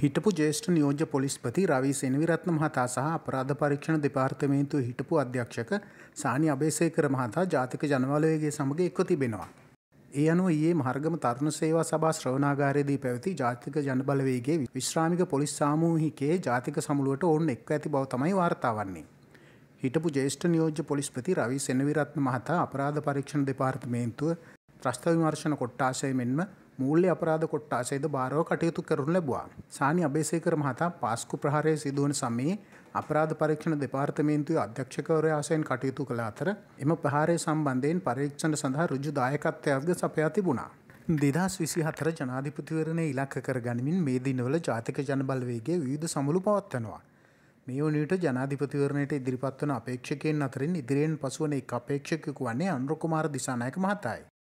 හිටපු ජ්‍යෙෂ්ඨ නියෝජ්‍ය පොලිස්පති රවී සෙනවිරත්න මහතා සහ අපරාධ පරීක්ෂණ දෙපාර්තමේන්තුවේ හිටපු අධ්‍යක්ෂක සානි අබේසේකර මහතා ජාතික ජනබලවේගයේ සමග එක්ව තිබෙනවා. ඒ අනුව ඊයේ මහර්ගම තරුණ සේවා සභා ශ්‍රවණාගාරයේදී පැවති ජාතික ජනබලවේගයේ විශ්‍රාමික පොලිස් සාමූහිකයේ ජාතික සමුළුවට ඔවුන් එක්ව ඇති බව තමයි වාර්තා වන්නේ. හිටපු ජ්‍යෙෂ්ඨ නියෝජ්‍ය පොලිස්පති රවී සෙනවිරත්න මහතා අපරාධ පරීක්ෂණ දෙපාර්තමේන්තුව ත්‍රස්ත විමර්ශන කොට්ටාශය මෙන්ම මූල්‍ය අපරාධ කොට්ටාශයද භාරව කටයුතු කරනු ලැබුවා. සානි අබේසේකර මහතා පාස්කු ප්‍රහාරය සිදුවන සමයේ අපරාධ පරීක්ෂණ දෙපාර්තමේන්තුවේ අධ්‍යක්ෂකවරයා වශයෙන් කටයුතු කළ අතර එම ප්‍රහාරය සම්බන්ධයෙන් පරීක්ෂණ සඳහා ඍජු දායකත්වයක්ද සපයා තිබුණා. 2024 ජනාධිපතිවරණය ඉලක්ක කර ගනිමින් මේ දිනවල ජාතික ජනබලවේගයේ විවිධ සමුළු පවත්වනවා. මේ වන විට ජනාධිපතිවරණයට ඉදිරිපත් වන අපේක්ෂකයන් අතරින් ඉදිරියෙන් පසුවන එක් අපේක්ෂකයෙකු වන්නේ අනුර කුමාර දිසානායක මහතායි.